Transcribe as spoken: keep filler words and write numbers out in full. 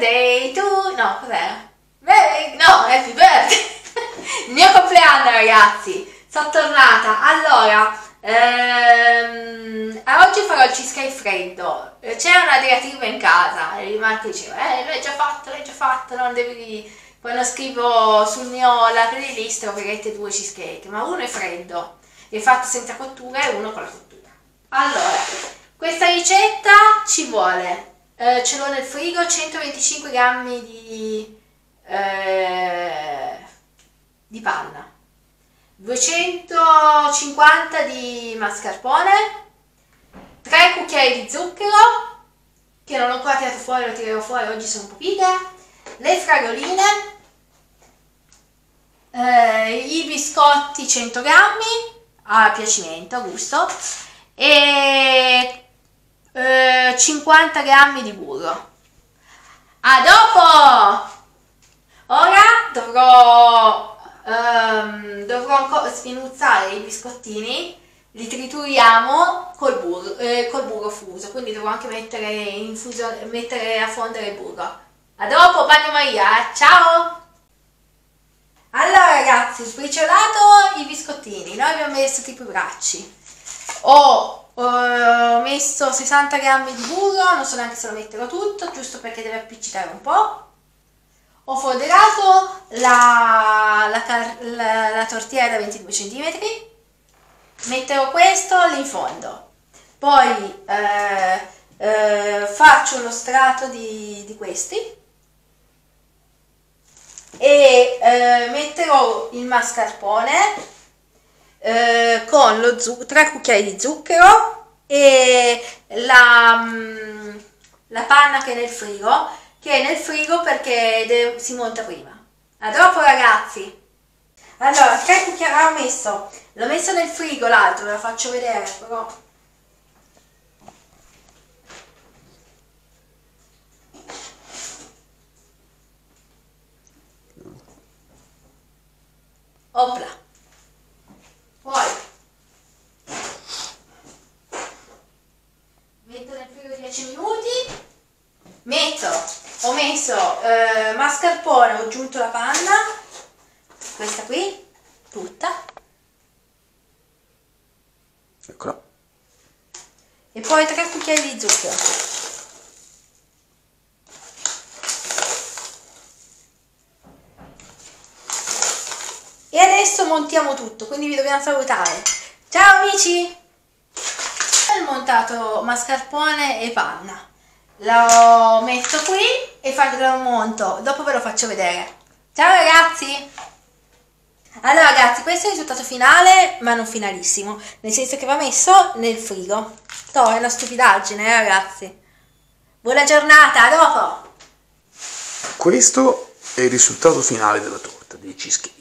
birthday to... no, cos'era? No, happy birthday! Il mio compleanno, ragazzi! Sono tornata. Allora, ehm, oggi farò il cheesecake freddo. C'è una diatriba in casa e Marco diceva, eh, l'hai già fatto, l'hai già fatto, non devi... Quando scrivo sul mio la playlist troverete due cheesecake, ma uno è freddo, è fatto senza cottura e uno con la cottura. Allora, questa ricetta ci vuole, eh, ce l'ho nel frigo, centoventicinque grammi di, eh, di panna, duecentocinquanta di mascarpone, tre cucchiai di zucchero, che non ho ancora tirato fuori, lo tirerò fuori, oggi sono un po' pigra, le fragoline, eh, i biscotti cento grammi, a piacimento, a gusto, e eh, cinquanta grammi di burro. A dopo! Ora dovrò, um, dovrò sminuzzare i biscottini, li trituriamo col burro, eh, col burro fuso, quindi dovrò anche mettere, in fuso, mettere a fondere il burro. A dopo, bagno Maria, eh? Ciao! Allora ragazzi, ho sbriciolato i biscottini, noi abbiamo messo tipo i bracci, ho, ho messo sessanta grammi di burro, non so neanche se lo metterò tutto, giusto perché deve appiccicare un po', ho foderato la, la, la, la tortiera da ventidue centimetri, metterò questo lì in fondo, poi eh, eh, faccio uno strato di, di questi, e eh, metterò il mascarpone eh, con lo tre cucchiai di zucchero e la, mh, la panna che è nel frigo, che è nel frigo perché si monta prima. A dopo ragazzi. Allora, tre cucchiai, ho messo, l'ho messo nel frigo l'altro, ve lo faccio vedere però. Opla. Poi metto nel frigo dieci minuti, metto, ho messo eh, mascarpone, ho aggiunto la panna, questa qui, tutta, eccola, e poi tre cucchiai di zucchero. E adesso montiamo tutto, quindi vi dobbiamo salutare. Ciao amici! Ho montato mascarpone e panna. Lo metto qui e lo monto, dopo ve lo faccio vedere. Ciao ragazzi! Allora ragazzi, questo è il risultato finale, ma non finalissimo, nel senso che va messo nel frigo. No, è una stupidaggine, eh, ragazzi. Buona giornata, a dopo! questo è il risultato finale della torta dei cheesecake.